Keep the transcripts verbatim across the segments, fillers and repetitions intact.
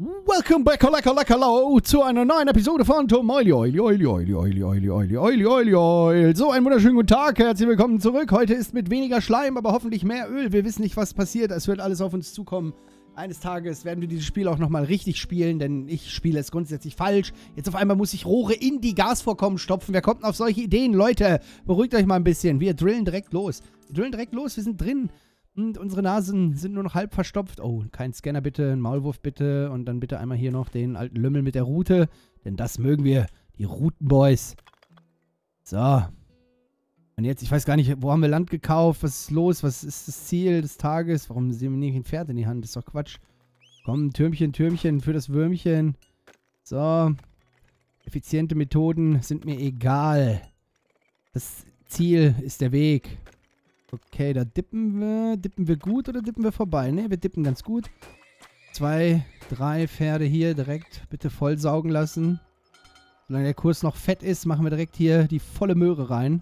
Welcome back, lecker, lecker, lau, zu einer neuen Episode von Tom Oily, Oily, Oily, Oily, Oily, Oily, Oily, Oily, Oily, Oily. So, einen wunderschönen guten Tag, herzlich willkommen zurück. Heute ist mit weniger Schleim, aber hoffentlich mehr Öl. Wir wissen nicht, was passiert, es wird alles auf uns zukommen. Eines Tages werden wir dieses Spiel auch nochmal richtig spielen, denn ich spiele es grundsätzlich falsch. Jetzt auf einmal muss ich Rohre in die Gasvorkommen stopfen. Wer kommt denn auf solche Ideen? Leute, beruhigt euch mal ein bisschen. Wir drillen direkt los. Wir drillen direkt los, wir sind drin. Und unsere Nasen sind nur noch halb verstopft. Oh, kein Scanner bitte, ein Maulwurf bitte. Und dann bitte einmal hier noch den alten Lümmel mit der Rute. Denn das mögen wir, die Rutenboys. So. Und jetzt, ich weiß gar nicht, wo haben wir Land gekauft? Was ist los? Was ist das Ziel des Tages? Warum sehen wir nicht ein Pferd in die Hand? Das ist doch Quatsch. Komm, Türmchen, Türmchen für das Würmchen. So. Effiziente Methoden sind mir egal. Das Ziel ist der Weg. Okay, da dippen wir. Dippen wir gut oder dippen wir vorbei? Ne, wir dippen ganz gut. Zwei, drei Pferde hier direkt bitte voll saugen lassen. Solange der Kurs noch fett ist, machen wir direkt hier die volle Möhre rein.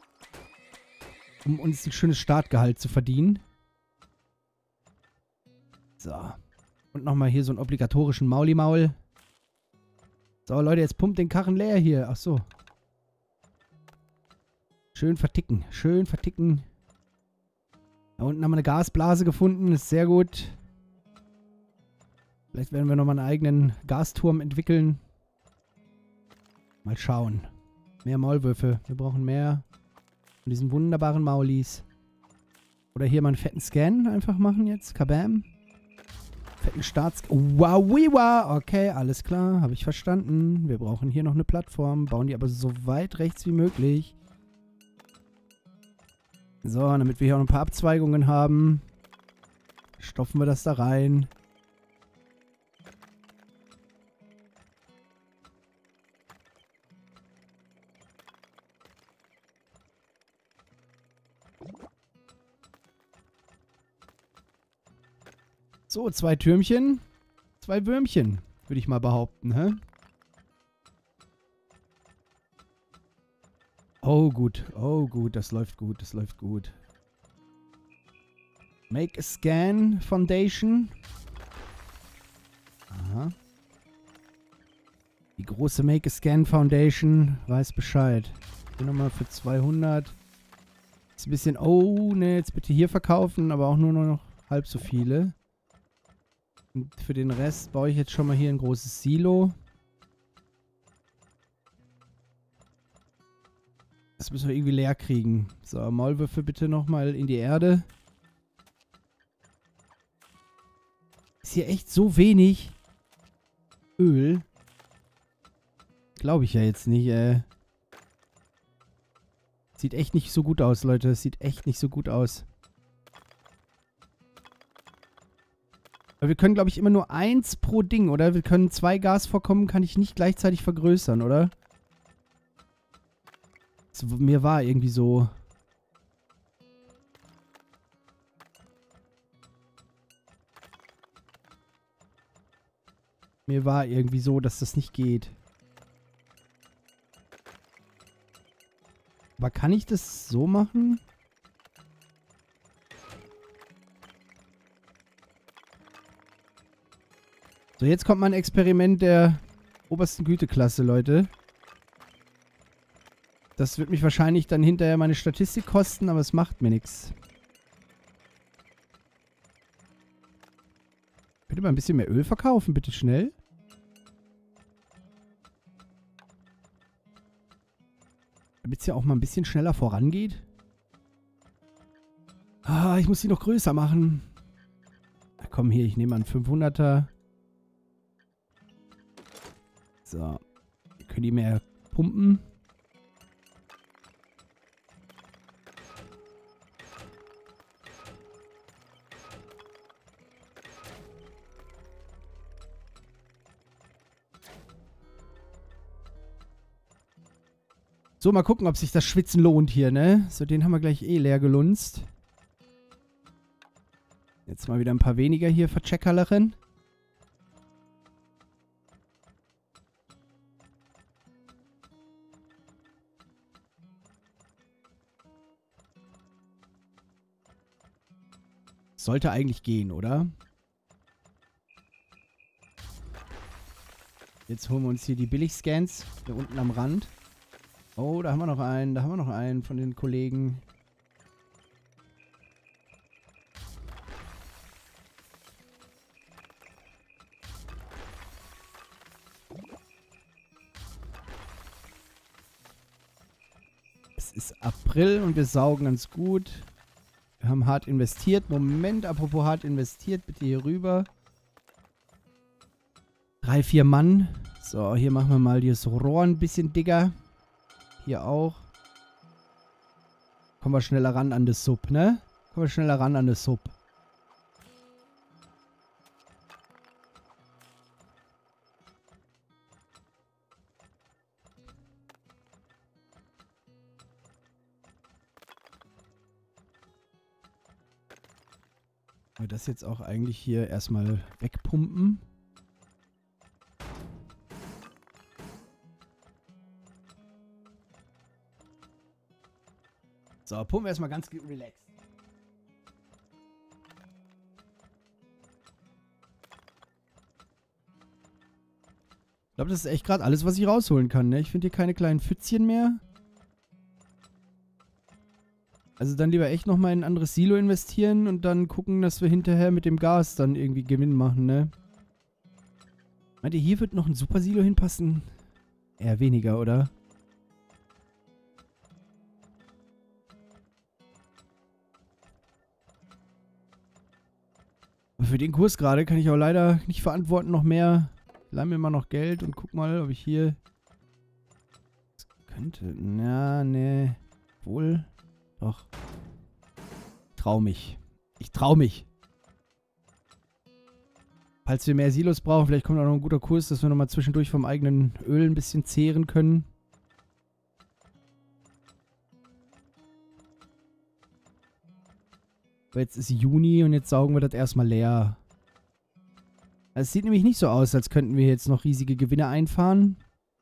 Um uns ein schönes Startgehalt zu verdienen. So. Und nochmal hier so einen obligatorischen Mauli-Maul. So, Leute, jetzt pumpt den Karren leer hier. Ach so. Schön verticken. Schön verticken. Da unten haben wir eine Gasblase gefunden. Ist sehr gut. Vielleicht werden wir nochmal einen eigenen Gasturm entwickeln. Mal schauen. Mehr Maulwürfe. Wir brauchen mehr von diesen wunderbaren Maulis. Oder hier mal einen fetten Scan einfach machen jetzt. Kabam. Fetten Starts. Wow, wow. Okay, alles klar. Habe ich verstanden. Wir brauchen hier noch eine Plattform. Bauen die aber so weit rechts wie möglich. So, damit wir hier auch noch ein paar Abzweigungen haben, stopfen wir das da rein. So, zwei Türmchen, zwei Würmchen, würde ich mal behaupten, hä? Oh, gut. Oh, gut. Das läuft gut. Das läuft gut. Make a Scan Foundation. Aha. Die große Make a Scan Foundation weiß Bescheid. Hier nochmal für zweihundert. Ist ein bisschen... Oh, ne. Jetzt bitte hier verkaufen. Aber auch nur noch halb so viele. Und für den Rest baue ich jetzt schon mal hier ein großes Silo. Das müssen wir irgendwie leer kriegen. So, Maulwürfe bitte nochmal in die Erde. Ist hier echt so wenig Öl? Glaube ich ja jetzt nicht, äh. Sieht echt nicht so gut aus, Leute. Sieht echt nicht so gut aus. Aber wir können, glaube ich, immer nur eins pro Ding, oder? Wir können zwei Gasvorkommen, kann ich nicht gleichzeitig vergrößern, oder? Mir war irgendwie so. Mir war irgendwie so, dass das nicht geht. Aber kann ich das so machen? So, jetzt kommt mein Experiment der obersten Güteklasse, Leute. Das wird mich wahrscheinlich dann hinterher meine Statistik kosten, aber es macht mir nichts. Bitte mal ein bisschen mehr Öl verkaufen, bitte schnell. Damit es ja auch mal ein bisschen schneller vorangeht. Ah, ich muss die noch größer machen. Na komm hier, ich nehme einen fünfhunderter. So. Wir können die mehr pumpen. So, mal gucken, ob sich das Schwitzen lohnt hier, ne? So, den haben wir gleich eh leer gelunzt. Jetzt mal wieder ein paar weniger hier vercheckerlechen. Sollte eigentlich gehen, oder? Jetzt holen wir uns hier die Billig-Scans. Hier unten am Rand. Oh, da haben wir noch einen. Da haben wir noch einen von den Kollegen. Es ist April und wir saugen ganz gut. Wir haben hart investiert. Moment, apropos hart investiert. Bitte hier rüber. Drei, vier Mann. So, hier machen wir mal das Rohr ein bisschen dicker. Hier auch. Kommen wir schneller ran an das Sub, ne? Kommen wir schneller ran an das Sub. Wir das jetzt auch eigentlich hier erstmal wegpumpen. So, pumpen wir erstmal ganz relaxed. Ich glaube, das ist echt gerade alles, was ich rausholen kann, ne? Ich finde hier keine kleinen Pfützchen mehr. Also dann lieber echt nochmal in ein anderes Silo investieren und dann gucken, dass wir hinterher mit dem Gas dann irgendwie Gewinn machen, ne? Meint ihr, hier wird noch ein Super Silo hinpassen? Eher weniger, oder? Aber für den Kurs gerade kann ich auch leider nicht verantworten noch mehr. Ich leih mir mal noch Geld und guck mal, ob ich hier... Das könnte... Na, ne... Wohl... Doch. Trau mich. Ich trau mich. Falls wir mehr Silos brauchen, vielleicht kommt auch noch ein guter Kurs, dass wir nochmal zwischendurch vom eigenen Öl ein bisschen zehren können. Aber jetzt ist Juni und jetzt saugen wir das erstmal leer. Es sieht nämlich nicht so aus, als könnten wir jetzt noch riesige Gewinne einfahren.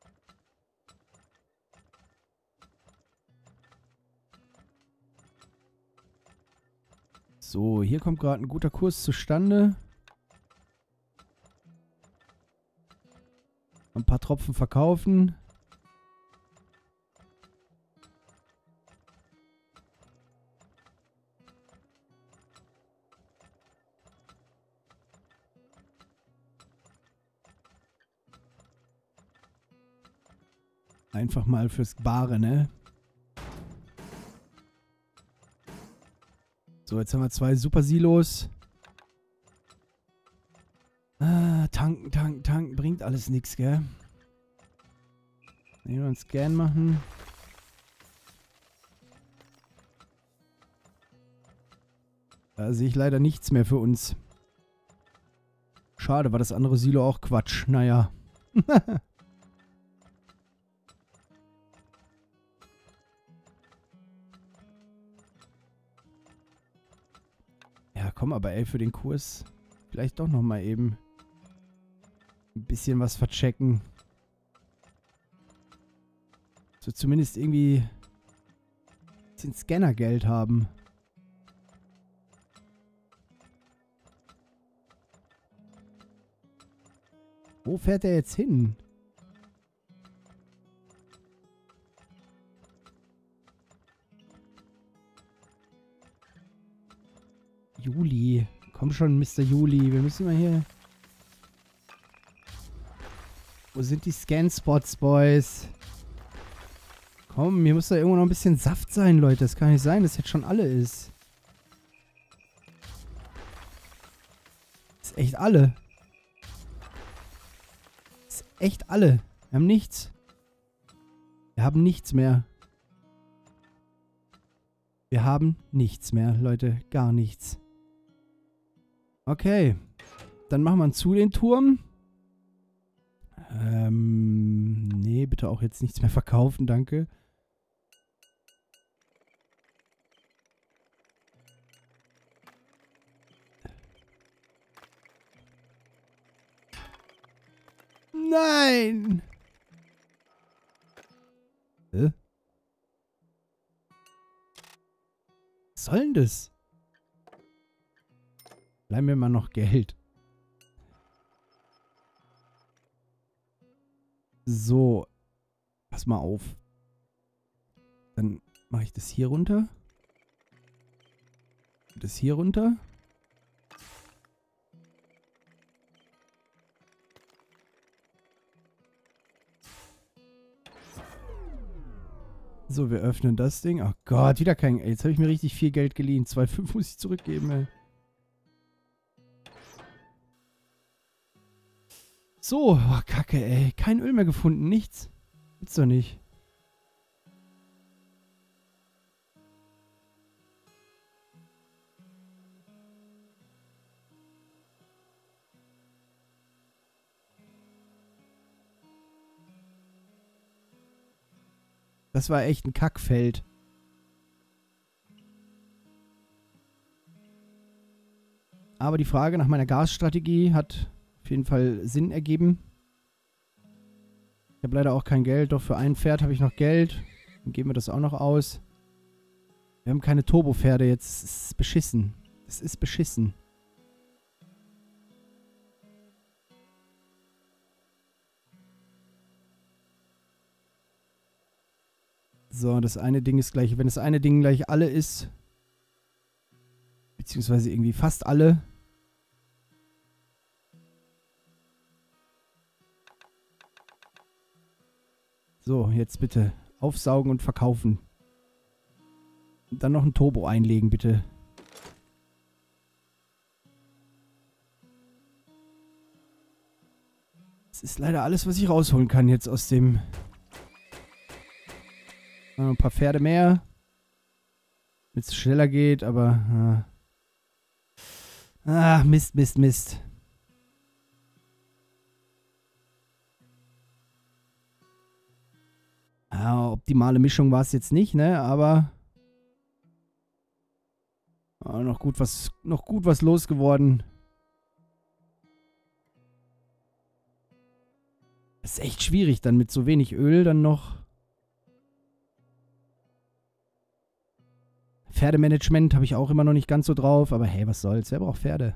So, hier kommt gerade ein guter Kurs zustande. Ein paar Tropfen verkaufen. Einfach mal fürs Bare, ne? So, jetzt haben wir zwei Super Silos. Ah, tanken, tanken, tanken. Bringt alles nichts, gell? Hier einen Scan machen. Da sehe ich leider nichts mehr für uns. Schade, war das andere Silo auch Quatsch. Naja. Ja, komm, aber ey, für den Kurs vielleicht doch nochmal eben ein bisschen was verchecken. So zumindest irgendwie ein bisschen Scannergeld haben. Wo fährt er jetzt hin? Juli. Komm schon, Mister Juli. Wir müssen mal hier... Wo sind die Scan-Spots, Boys? Komm, hier muss da irgendwo noch ein bisschen Saft sein, Leute. Das kann nicht sein, dass jetzt schon alle ist. Das ist echt alle. Das ist echt alle. Wir haben nichts. Wir haben nichts mehr. Wir haben nichts mehr, Leute. Gar nichts. Okay. Dann machen wir zu den Turm. Ähm, nee, bitte auch jetzt nichts mehr verkaufen, danke. Nein! Hä? Was soll denn das? Leih mir mal noch Geld. So. Pass mal auf. Dann mache ich das hier runter. Das hier runter. So, wir öffnen das Ding. Oh Gott, wieder kein... Ey, jetzt habe ich mir richtig viel Geld geliehen. zwei Komma fünf muss ich zurückgeben, ey. So, oh, Kacke, ey. Kein Öl mehr gefunden, nichts. Gibt's doch nicht. Das war echt ein Kackfeld. Aber die Frage nach meiner Gasstrategie hat auf jeden Fall Sinn ergeben. Ich habe leider auch kein Geld, doch für ein Pferd habe ich noch Geld. Dann geben wir das auch noch aus. Wir haben keine Turbopferde jetzt. Das ist beschissen. Das ist beschissen. So, das eine Ding ist gleich. Wenn das eine Ding gleich alle ist, beziehungsweise irgendwie fast alle. So, jetzt bitte aufsaugen und verkaufen. Und dann noch ein Turbo einlegen, bitte. Das ist leider alles, was ich rausholen kann jetzt aus dem... Ein paar Pferde mehr. Damit es schneller geht, aber... Ah, Mist, Mist, Mist. Ja, optimale Mischung war es jetzt nicht, ne? Aber... Ah, noch gut was, noch gut was losgeworden. Das ist echt schwierig, dann mit so wenig Öl dann noch... Pferdemanagement habe ich auch immer noch nicht ganz so drauf, aber hey, was soll's? Wer braucht Pferde?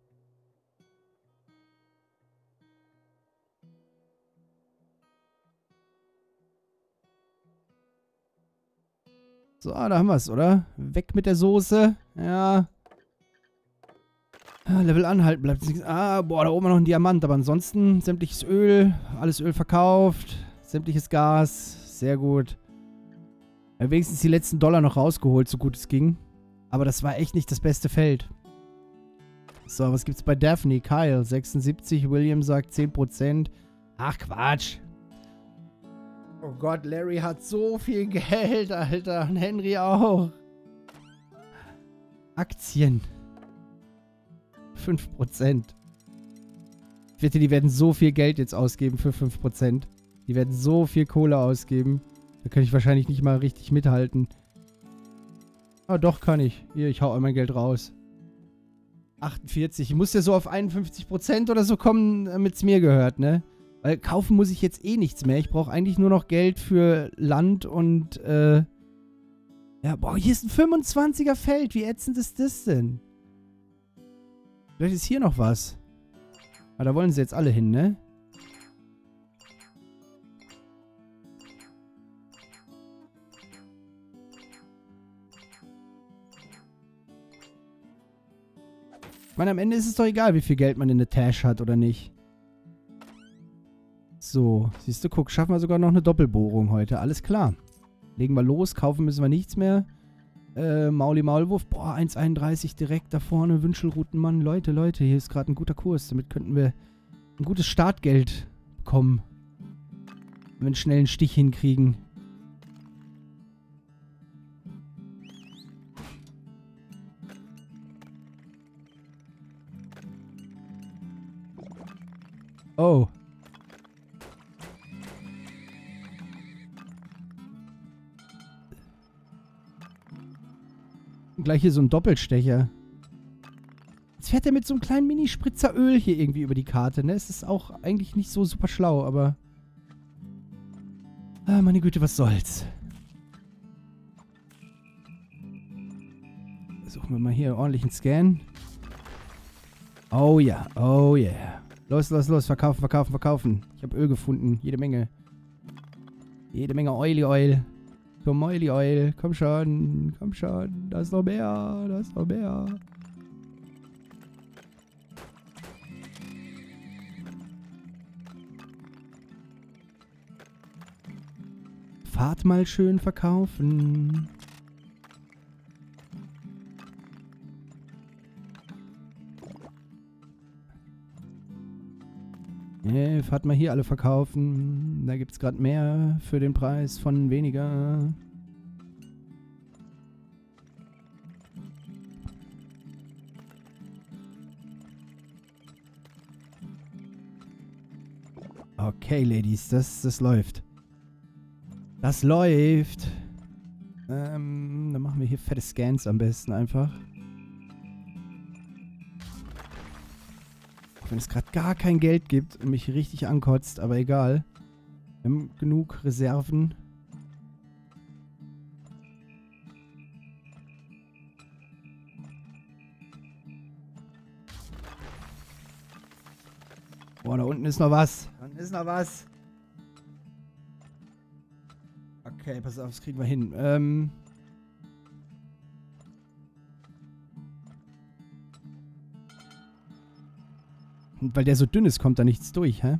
So, da haben wir es, oder? Weg mit der Soße. Ja. Ah, Level anhalten bleibt nichts. Ah, boah, da oben noch ein Diamant, aber ansonsten sämtliches Öl, alles Öl verkauft, sämtliches Gas, sehr gut. Ja, wenigstens die letzten Dollar noch rausgeholt, so gut es ging. Aber das war echt nicht das beste Feld. So, was gibt's bei Daphne? Kyle, sechsundsiebzig. William sagt zehn Prozent. Ach, Quatsch. Oh Gott, Larry hat so viel Geld, Alter. Und Henry auch. Aktien. fünf Prozent. Ich wette, die werden so viel Geld jetzt ausgeben für fünf Prozent. Die werden so viel Kohle ausgeben. Da kann ich wahrscheinlich nicht mal richtig mithalten. Ah, doch kann ich. Hier, ich hau all mein Geld raus. achtundvierzig. Ich muss ja so auf einundfünfzig Prozent oder so kommen, damit es mir gehört, ne? Weil kaufen muss ich jetzt eh nichts mehr. Ich brauche eigentlich nur noch Geld für Land und, äh... ja, boah, hier ist ein fünfundzwanziger Feld. Wie ätzend ist das denn? Vielleicht ist hier noch was. Aber da wollen sie jetzt alle hin, ne? Ich meine, am Ende ist es doch egal, wie viel Geld man in der Tasche hat oder nicht. So, siehst du, guck, schaffen wir sogar noch eine Doppelbohrung heute. Alles klar. Legen wir los, kaufen müssen wir nichts mehr. Äh, Mauli Maulwurf, boah, eins Komma einunddreißig direkt da vorne, Wünschelrutenmann. Leute, Leute, hier ist gerade ein guter Kurs. Damit könnten wir ein gutes Startgeld bekommen. Wenn wir einen schnellen Stich hinkriegen. Oh. Gleich hier so ein Doppelstecher. Jetzt fährt er mit so einem kleinen Mini-Spritzer Öl hier irgendwie über die Karte, ne? Es ist auch eigentlich nicht so super schlau, aber... Ah, meine Güte, was soll's. Suchen wir mal hier ordentlich einen Scan. Oh ja, oh yeah. Los, los, los. Verkaufen, verkaufen, verkaufen. Ich habe Öl gefunden. Jede Menge. Jede Menge Oily Oil. Komm, Oily Oil. Komm schon. Komm schon. Da ist noch mehr. Da ist noch mehr. Fahrt mal schön verkaufen. Nee, fahrt mal hier alle verkaufen. Da gibt's gerade mehr für den Preis von weniger. Okay, Ladies, das, das läuft. Das läuft. Ähm, dann machen wir hier fette Scans am besten einfach. Auch wenn es gerade gar kein Geld gibt und mich richtig ankotzt, aber egal. Wir haben genug Reserven. Boah, da unten ist noch was. Da unten ist noch was. Okay, pass auf, das kriegen wir hin. Ähm... Und weil der so dünn ist, kommt da nichts durch, hä?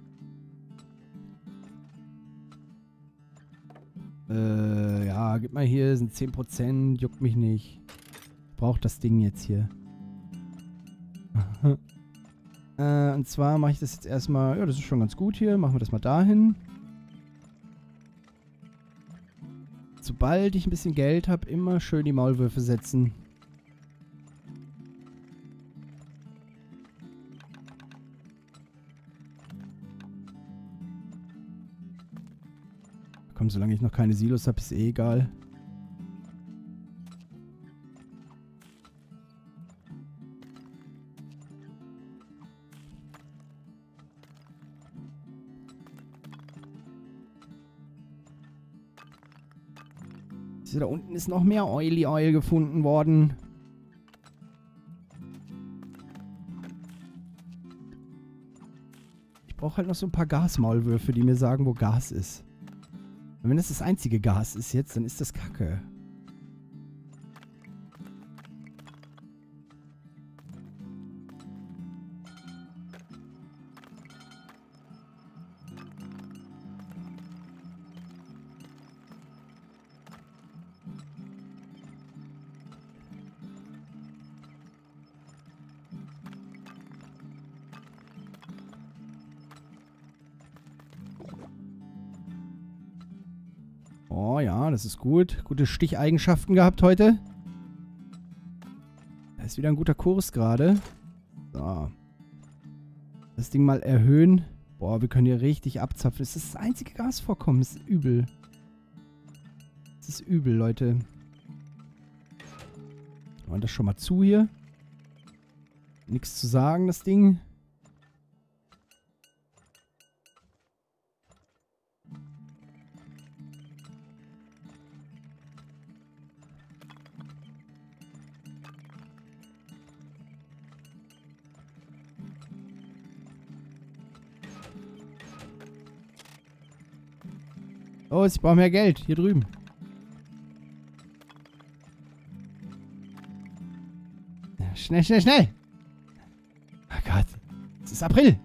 Äh, ja, gib mal hier, sind zehn Prozent, juckt mich nicht. Braucht das Ding jetzt hier. äh, und zwar mache ich das jetzt erstmal, ja, das ist schon ganz gut hier, machen wir das mal dahin. Sobald ich ein bisschen Geld habe, immer schön die Maulwürfe setzen. Komm, solange ich noch keine Silos habe, ist eh egal. Da unten ist noch mehr Oily Oil gefunden worden. Ich brauche halt noch so ein paar Gasmaulwürfe, die mir sagen, wo Gas ist. Und wenn das das einzige Gas ist jetzt, dann ist das Kacke. Oh ja, das ist gut. Gute Sticheigenschaften gehabt heute. Da ist wieder ein guter Kurs gerade. So. Das Ding mal erhöhen. Boah, wir können hier richtig abzapfen. Das ist das einzige Gasvorkommen. Das ist übel. Das ist übel, Leute. Machen wir das schon mal zu hier. Nichts zu sagen, das Ding. Oh, ich brauche mehr Geld. Hier drüben. Schnell, schnell, schnell. Oh Gott. Es ist April.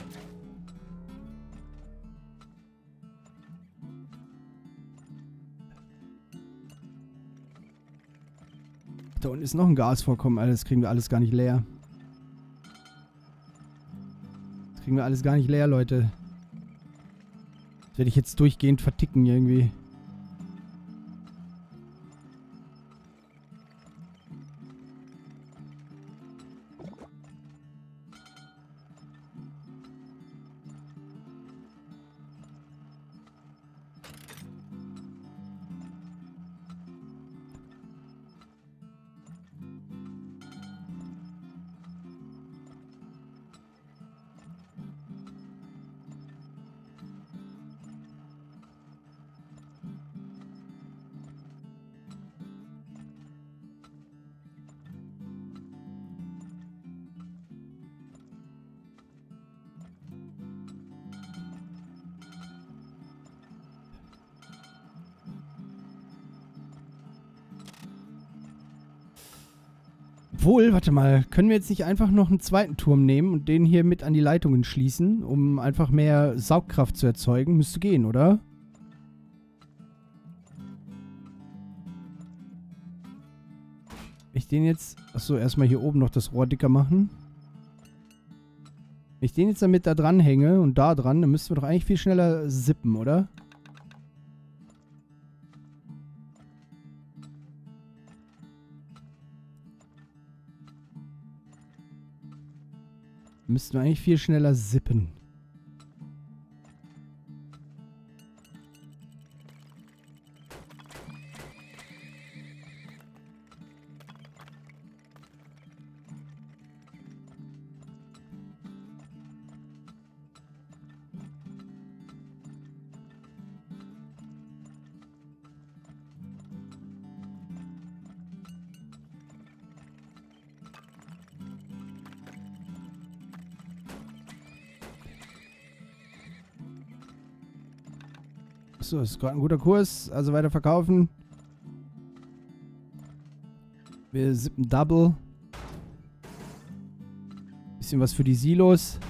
Da unten ist noch ein Gasvorkommen. Alter, das kriegen wir alles gar nicht leer. Das kriegen wir alles gar nicht leer, Leute. Das werde ich jetzt durchgehend verticken irgendwie. Obwohl, warte mal, können wir jetzt nicht einfach noch einen zweiten Turm nehmen und den hier mit an die Leitungen schließen, um einfach mehr Saugkraft zu erzeugen? Müsste gehen, oder? Ich den jetzt... Achso, erstmal hier oben noch das Rohr dicker machen. Wenn ich den jetzt damit da dran hänge und da dran, dann müssten wir doch eigentlich viel schneller sippen, oder? Müssten wir eigentlich viel schneller sippen. So, das ist gerade ein guter Kurs. Also weiter verkaufen. Wir sippen Double. Bisschen was für die Silos.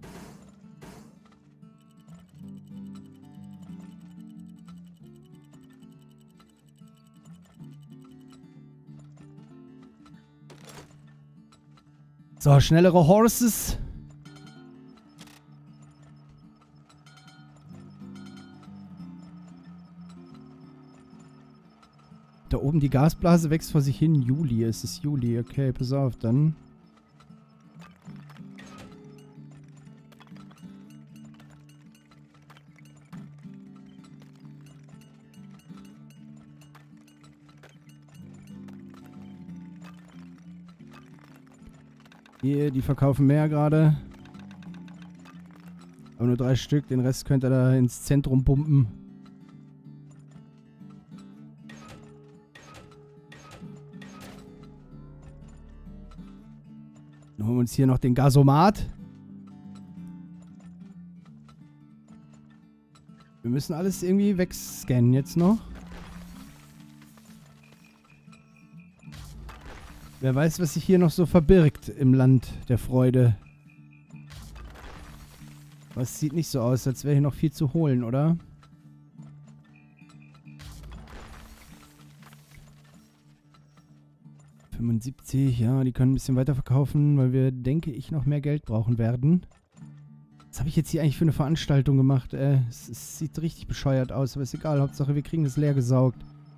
So, schnellere Horses. Da oben die Gasblase wächst vor sich hin. Juli, es ist Juli. Okay, pass auf, dann. Hier, die verkaufen mehr gerade. Aber nur drei Stück. Den Rest könnt ihr da ins Zentrum pumpen. Dann holen wir uns hier noch den Gasomat. Wir müssen alles irgendwie wegscannen jetzt noch. Wer weiß, was sich hier noch so verbirgt im Land der Freude. Aber es sieht nicht so aus, als wäre hier noch viel zu holen, oder? fünfundsiebzig, ja, die können ein bisschen weiter verkaufen, weil wir, denke ich, noch mehr Geld brauchen werden. Was habe ich jetzt hier eigentlich für eine Veranstaltung gemacht? Äh, es, es sieht richtig bescheuert aus, aber ist egal. Hauptsache, wir kriegen es leer gesaugt.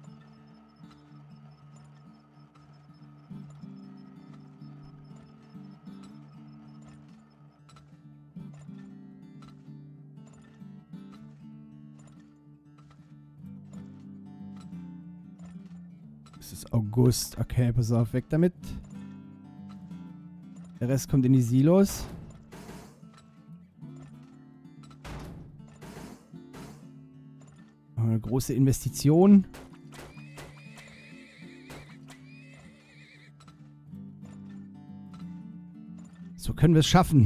Es ist August. Okay, pass auf, weg damit. Der Rest kommt in die Silos. Eine große Investition. So können wir es schaffen.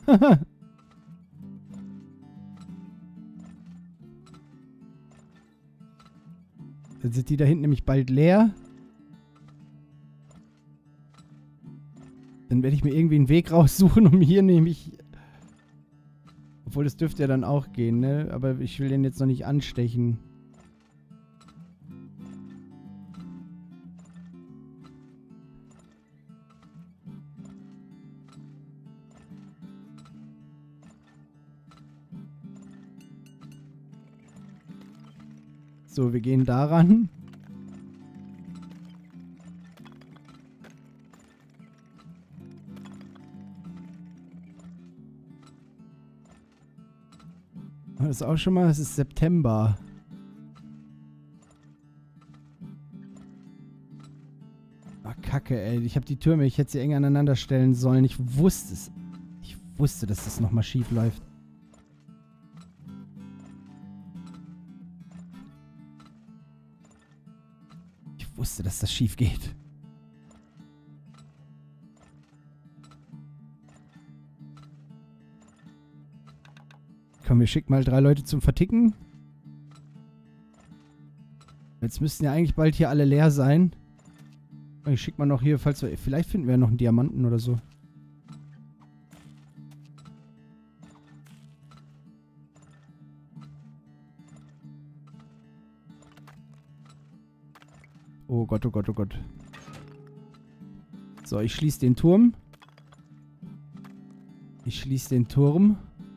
Dann sind die da hinten nämlich bald leer. Dann werde ich mir irgendwie einen Weg raussuchen, um hier nämlich... Obwohl, das dürfte ja dann auch gehen, ne? Aber ich will den jetzt noch nicht anstechen. So, wir gehen daran. Das ist auch schon mal, es ist September. Ah, Kacke, ey. Ich habe die Türme, ich hätte sie eng aneinander stellen sollen. Ich wusste es. Ich wusste, dass das nochmal schief läuft. Ich wusste, dass das schief geht. Komm, wir schicken mal drei Leute zum Verticken. Jetzt müssten ja eigentlich bald hier alle leer sein. Ich schick mal noch hier, falls wir... Vielleicht finden wir ja noch einen Diamanten oder so. Oh Gott, oh Gott, oh Gott. So, ich schließe den Turm. Ich schließe den Turm.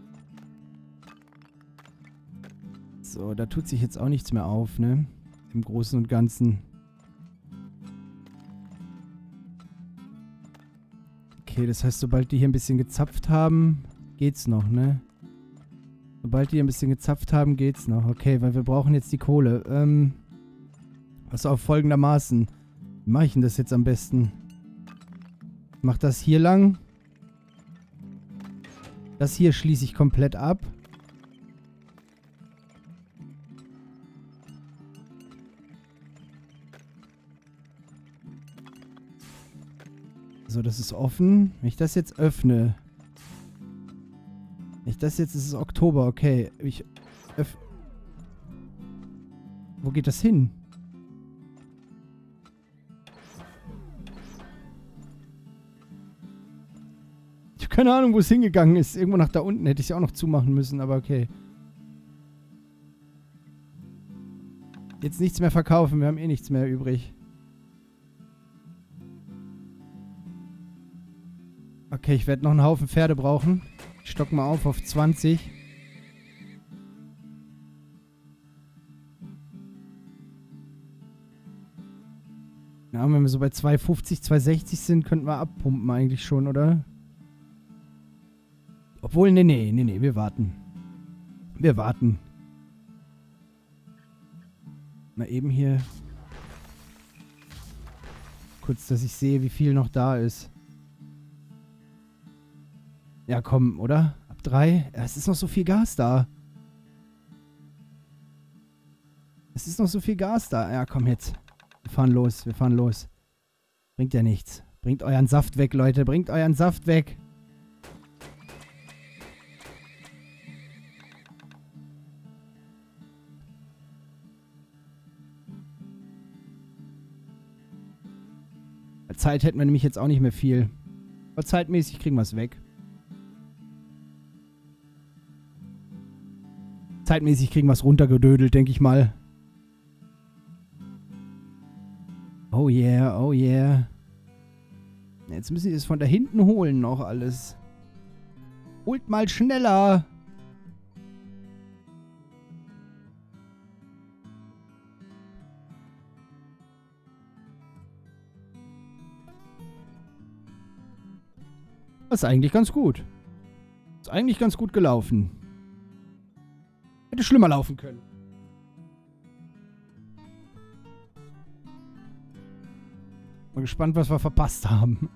So, da tut sich jetzt auch nichts mehr auf, ne? Im Großen und Ganzen. Okay, das heißt, sobald die hier ein bisschen gezapft haben, geht's noch, ne? Sobald die hier ein bisschen gezapft haben, geht's noch. Okay, weil wir brauchen jetzt die Kohle. Ähm, pass auf, folgendermaßen. Wie mache ich denn das jetzt am besten? Ich mach das hier lang. Das hier schließe ich komplett ab. So, das ist offen. Wenn ich das jetzt öffne. Wenn ich das jetzt... Es ist Oktober, okay. Ich öff... Wo geht das hin? Ich habe keine Ahnung, wo es hingegangen ist. Irgendwo nach da unten hätte ich es ja auch noch zumachen müssen, aber okay. Jetzt nichts mehr verkaufen, wir haben eh nichts mehr übrig. Okay, ich werde noch einen Haufen Pferde brauchen. Ich stock mal auf auf zwanzig. Ja, wenn wir so bei zwei fünfzig, zwei sechzig sind, könnten wir abpumpen eigentlich schon, oder? Obwohl, nee, nee, nee, nee, wir warten. Wir warten. Mal eben hier. Kurz, dass ich sehe, wie viel noch da ist. Ja, komm, oder? Ab drei? Ja, es ist noch so viel Gas da. Es ist noch so viel Gas da. Ja, komm jetzt. Wir fahren los, wir fahren los. Bringt ja nichts. Bringt euren Saft weg, Leute. Bringt euren Saft weg. Zeit hätten wir nämlich jetzt auch nicht mehr viel. Aber zeitmäßig kriegen wir es weg. Zeitmäßig kriegen wir es runtergedödelt, denke ich mal. Oh yeah, oh yeah. Jetzt müssen sie es von da hinten holen noch alles. Holt mal schneller. Das ist eigentlich ganz gut. Ist eigentlich ganz gut gelaufen. Hätte schlimmer laufen können. Mal gespannt, was wir verpasst haben.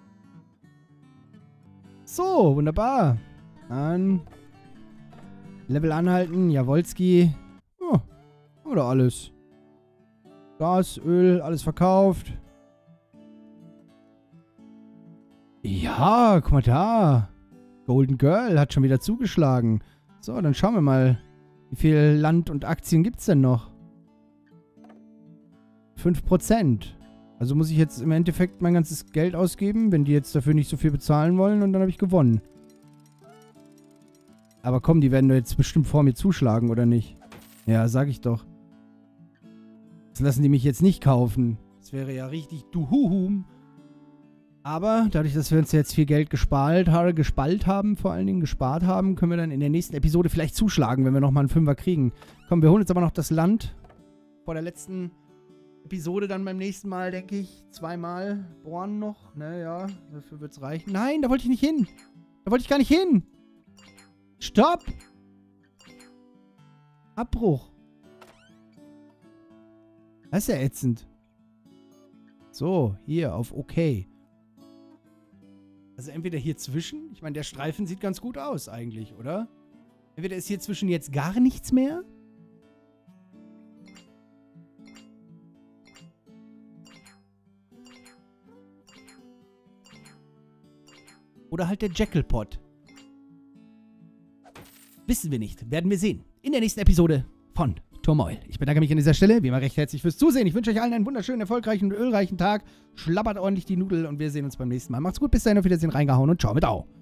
So, wunderbar. Dann Level anhalten. Jawolski. Oh, oder alles. Gas, Öl, alles verkauft. Ja, guck mal da. Golden Girl hat schon wieder zugeschlagen. So, dann schauen wir mal. Wie viel Land und Aktien gibt es denn noch? fünf Prozent. Also muss ich jetzt im Endeffekt mein ganzes Geld ausgeben, wenn die jetzt dafür nicht so viel bezahlen wollen, und dann habe ich gewonnen. Aber komm, die werden doch jetzt bestimmt vor mir zuschlagen, oder nicht? Ja, sag ich doch. Das lassen die mich jetzt nicht kaufen. Das wäre ja richtig duhuhum. Aber dadurch, dass wir uns jetzt viel Geld gespart, gespalt haben, vor allen Dingen gespart haben, können wir dann in der nächsten Episode vielleicht zuschlagen, wenn wir nochmal einen Fünfer kriegen. Komm, wir holen jetzt aber noch das Land. Vor der letzten Episode dann beim nächsten Mal, denke ich. Zweimal bohren noch. Naja, dafür wird es reichen. Nein, da wollte ich nicht hin. Da wollte ich gar nicht hin. Stopp! Abbruch. Das ist ja ätzend. So, hier auf OK. Also entweder hier zwischen. Ich meine, der Streifen sieht ganz gut aus eigentlich, oder? Entweder ist hier zwischen jetzt gar nichts mehr. Oder halt der Jackalpot. Wissen wir nicht. Werden wir sehen. In der nächsten Episode von Moil. Ich bedanke mich an dieser Stelle, wie immer recht herzlich fürs Zusehen. Ich wünsche euch allen einen wunderschönen, erfolgreichen und ölreichen Tag. Schlabbert ordentlich die Nudel und wir sehen uns beim nächsten Mal. Macht's gut, bis dahin, auf Wiedersehen, reingehauen und ciao mit Au.